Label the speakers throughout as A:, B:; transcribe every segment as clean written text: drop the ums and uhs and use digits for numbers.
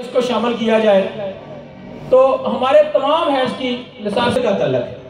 A: इसको शामिल किया जाए। तो हमारे तमाम हैज की लिसास का तलक है,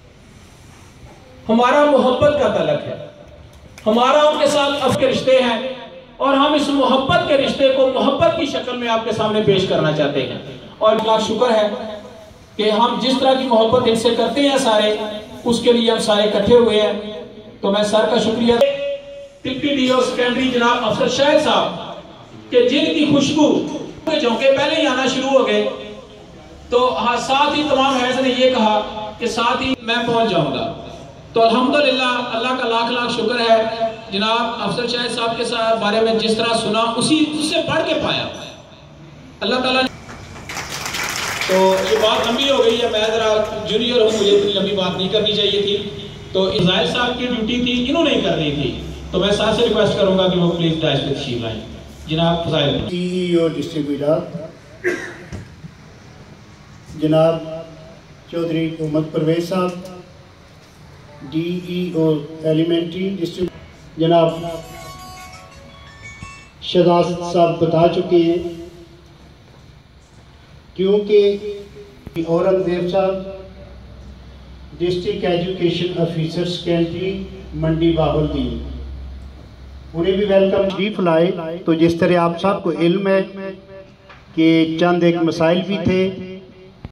A: हमारा मोहब्बत का तलक है, हमारा उनके साथ अब के रिश्ते हैं और हम इस मोहब्बत के रिश्ते को मोहब्बत की शक्ल में आपके सामने पेश करना चाहते हैं। और लाख शुक्र है कि हम जिस तरह की मोहब्बत इनसे करते हैं सारे, उसके लिए हम सारे इकट्ठे हुए हैं। तो मैं सर का शुक्रिया टीडीओ सेकेंडरी जनाब अफसर शाहिद साहब के जिनकी खुशबू के झोंके पहले ही आना शुरू हो गए। तो हाँ, साथ ही तमाम हैज ने ये कहा कि साथ ही मैं पहुंच जाऊंगा। तो अल्हम्दुलिल्लाह अल्लाह का लाख लाख शुक्र है, जनाब अफसर शाहिद साहब के साथ बारे में जिस तरह सुना उससे पढ़ के पाया अल्लाह ताला। तो ये बात लंबी हो गई है, मैं जरा जूनियर हूँ, मुझे इतनी लंबी बात नहीं करनी चाहिए थी। तो इज़ाइल साहब की ड्यूटी थी, इन्होंने ही करनी थी। तो मैं साहब से रिक्वेस्ट करूंगा कि वो प्लीज डायस पे तशरीफ लाएं। जनाब फजाइल
B: CEO डिस्ट्रीब्यूटर जनाब चौधरी मोहम्मद परवेज साहब, DEO एलिमेंट्री डिस्ट्रिक्ट जनाब शहजाद साहब बता चुके हैं, क्योंकि Aurangzeb Sahab district education officer secondary Mandi Bahauddin, उन्हें भी वेलकम शरीफ लाए। तो जिस तरह आप सबको इल्म है कि चंद एक मसाइल भी थे